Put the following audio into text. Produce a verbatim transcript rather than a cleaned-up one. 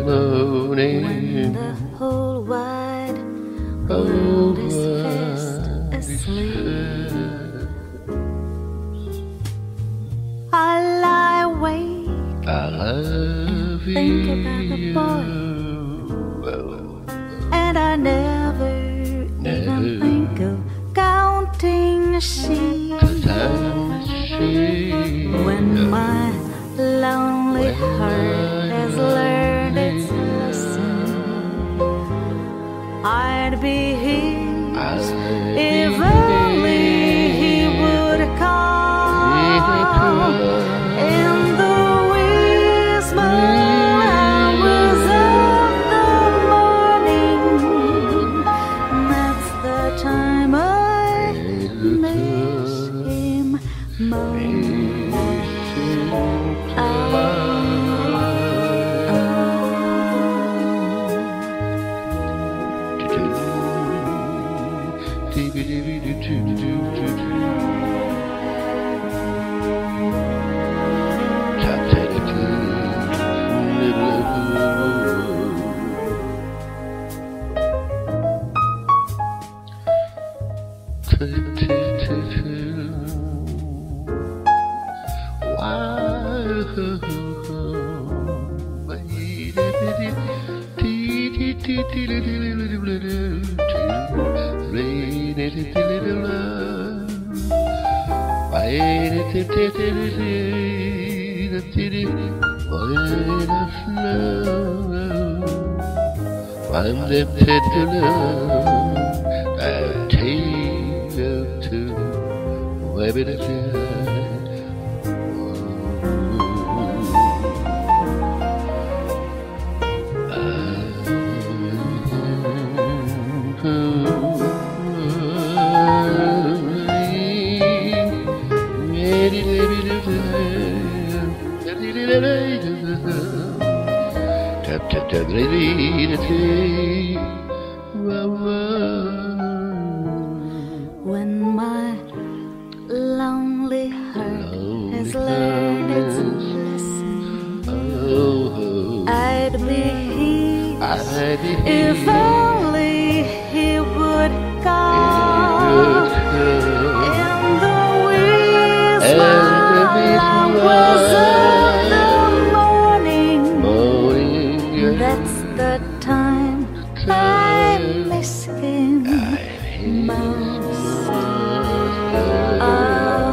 when the whole wide world is fast asleep. I lie awake I love and think about the boy, and I never, never even think of counting sheep. When my lonely heart has learned its lesson, I'd be his if only he would come in the whisper hours of the morning. That's the time I miss him most. I'm the peddler, I'll take you to where it is. When my lonely heart has learned its lesson, I'd be his if only he would come in the whisper hours of the morning. That's the time I miss him most. Oh.